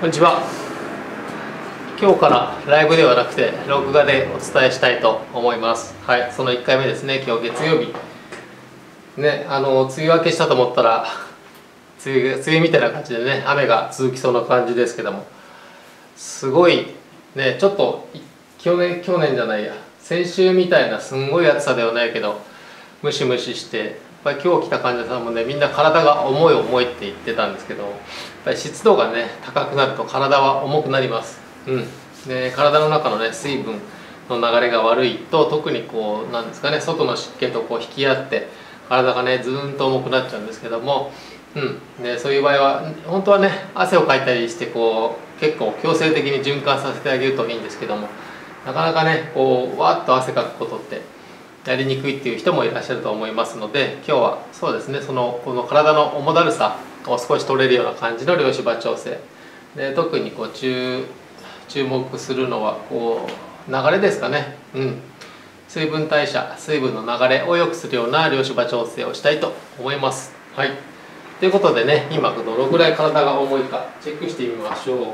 こんにちは。今日からライブではなくて録画でお伝えしたいと思います。はい、その1回目ですね。今日月曜日ね、梅雨明けしたと思ったら梅雨みたいな感じでね、雨が続きそうな感じですけども、すごいね、ちょっと去年じゃないや、先週みたいなすんごい暑さではないけどムシムシして、やっぱり今日来た患者さんもね、みんな体が重い重いって言ってたんですけど、やっぱり湿度がね高くなると体は重くなります。で、体の中のね水分の流れが悪いと、特にこうなんですかね、外の湿気とこう引き合って体がねずーんと重くなっちゃうんですけども、でそういう場合は本当はね汗をかいたりしてこう結構強制的に循環させてあげるといいんですけども、なかなかねこうわっと汗かくことってやりにくいっていう人もいらっしゃると思いますので、今日はそうですね、この体の重だるさを少し取れるような感じの両芝調整で、特にこう注目するのはこう流れですかね。水分代謝、水分の流れを良くするような両芝調整をしたいと思います。はい、ということでね、今どのぐらい体が重いかチェックしてみましょう。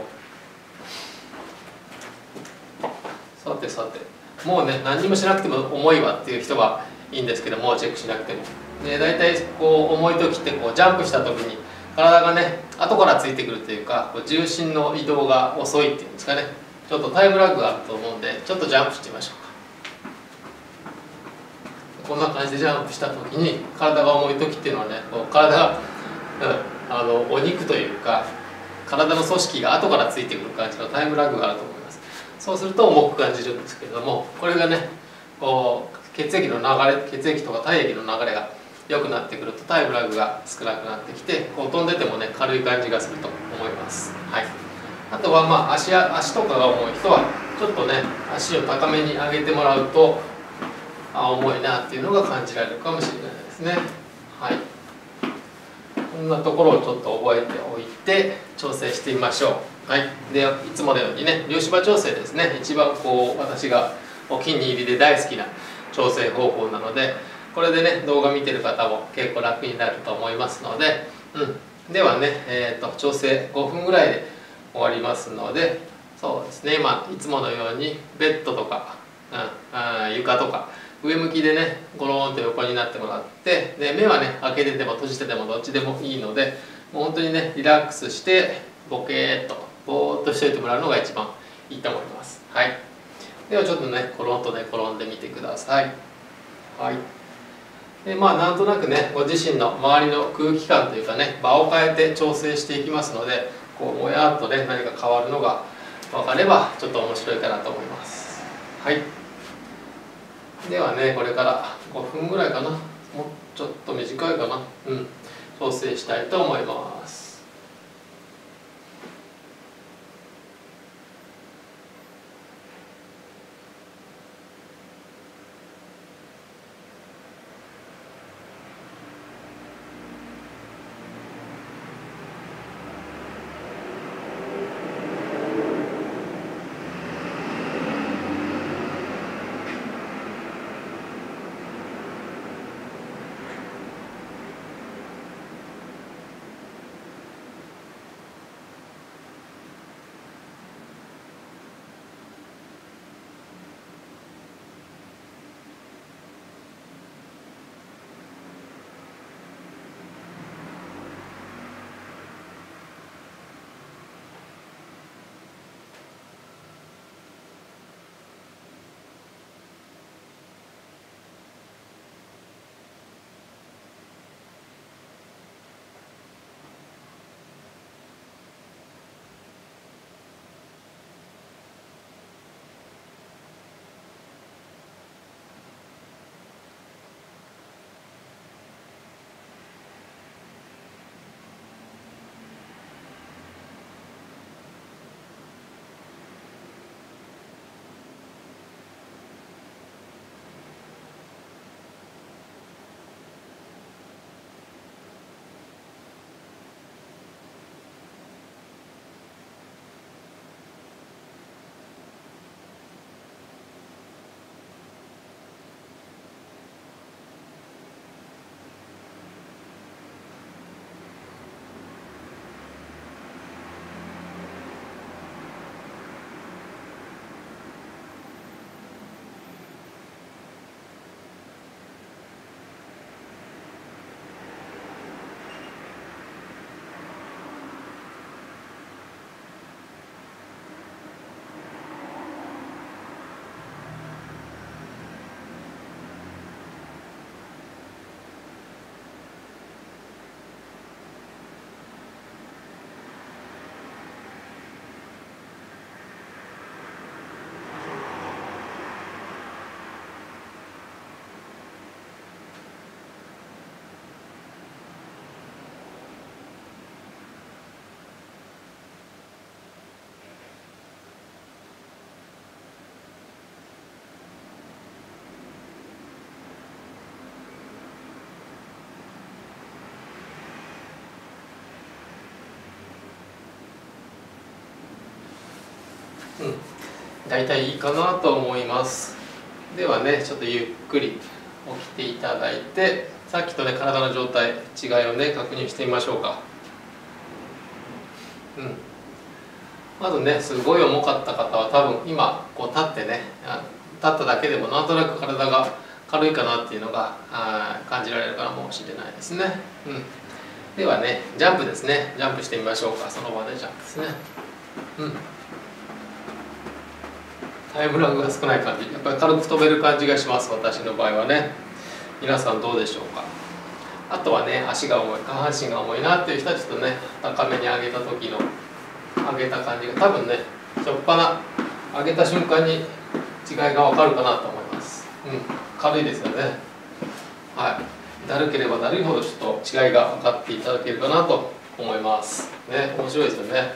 さてさて、もうね何にもしなくても重いわっていう人はいいんですけども、チェックしなくてもで、大体こう重い時ってこうジャンプした時に体がね後からついてくるというか、こう重心の移動が遅いっていうんですかね、ちょっとタイムラグがあると思うんで、ちょっとジャンプしてみましょうか。こんな感じでジャンプした時に体が重い時っていうのはね、こう体が、お肉というか体の組織が後からついてくる感じのタイムラグがあると思います。そうすると重く感じるんですけれども、これがねこう血液の流れ、血液とか体液の流れが良くなってくるとタイムラグが少なくなってきて、こう飛んでてもね軽い感じがすると思います。はい、あとはまあ足とかが重い人はちょっとね足を高めに上げてもらうと、重いなっていうのが感じられるかもしれないですね。はい、こんなところをちょっと覚えておいて調整してみましょう。はい、でいつものようにね両芝調整ですね、一番こう私がお気に入りで大好きな調整方法なので、これでね動画見てる方も結構楽になると思いますので、ではね、調整5分ぐらいで終わりますので、そうですね、いつものようにベッドとか、床とか上向きでねゴローンと横になってもらって、で目はね開けてても閉じててもどっちでもいいので、もう本当にねリラックスしてボケーっとぼーっとしておいてもらうのが一番いいと思います。はい、ではちょっとねコロンと寝転んでみてください。はい、でなんとなくねご自身の周りの空気感というかね場を変えて調整していきますので、こうもやっとね何か変わるのが分かればちょっと面白いかなと思います。はい、ではねこれから5分ぐらいかな、もうちょっと短いかな、調整したいと思います。 大体いいかなと思います。ではね、ちょっとゆっくり起きていただいて、さっきとね体の状態違いをね確認してみましょうか。まずね、すごい重かった方は多分今こう立ってね、立っただけでもなんとなく体が軽いかなっていうのが感じられるかもしれないですね。ではね、ジャンプですね。ジャンプしてみましょうか。その場でジャンプですね。タイムラグが少ない感じ、やっぱり軽く飛べる感じがします、私の場合はね。皆さんどうでしょうか。あとはね、足が重い、下半身が重いなっていう人はちょっとね、高めに上げた時の上げた感じが多分ね、しょっぱな上げた瞬間に違いがわかるかなと思います。軽いですよね。だるければだるいほどちょっと違いが分かっていただけるかなと思いますね。面白いですよね。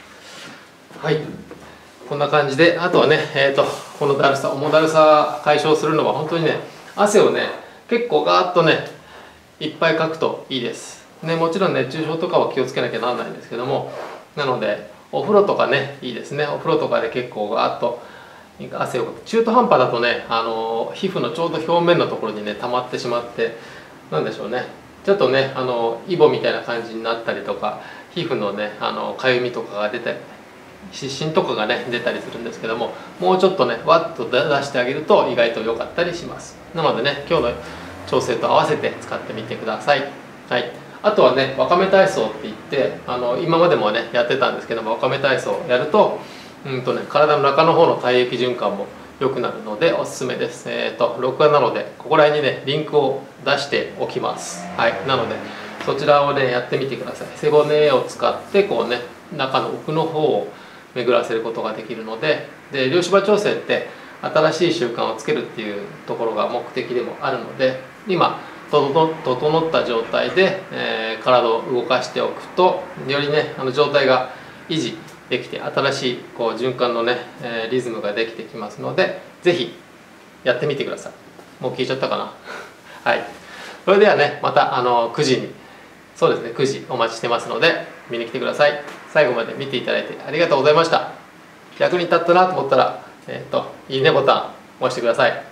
こんな感じで、あとはね、このだるさ、重だるさ解消するのは本当にね、汗をね結構ガーッとねいっぱいかくといいですね。もちろん熱中症とかは気をつけなきゃならないんですけども、なのでお風呂とかねいいですね。お風呂とかで結構ガーッと汗をかく。中途半端だとね、皮膚のちょうど表面のところにね溜まってしまって、なんでしょうね、ちょっとねイボみたいな感じになったりとか、皮膚のねかゆみとかが出たり、湿疹とかがね出たりするんですけども、もうちょっとねわっと出してあげると意外と良かったりします。なのでね、今日の調整と合わせて使ってみてください。あとはね、わかめ体操って言って今までもねやってたんですけども、わかめ体操をやると体の中の方の体液循環も良くなるのでおすすめです。録画なのでここら辺にねリンクを出しておきます。なのでそちらをねやってみてください。背骨を使ってこうね中の奥の方を巡らせることができるので、両芝調整って新しい習慣をつけるっていうところが目的でもあるので、今整った状態で、体を動かしておくとよりね状態が維持できて、新しいこう循環のね、リズムができてきますので、是非やってみてください。もう聞いちゃったかなそれではね、また9時に、そうですね、9時お待ちしてますので見に来てください。最後まで見ていただいてありがとうございました。役に立ったなと思ったら、いいねボタン押してください。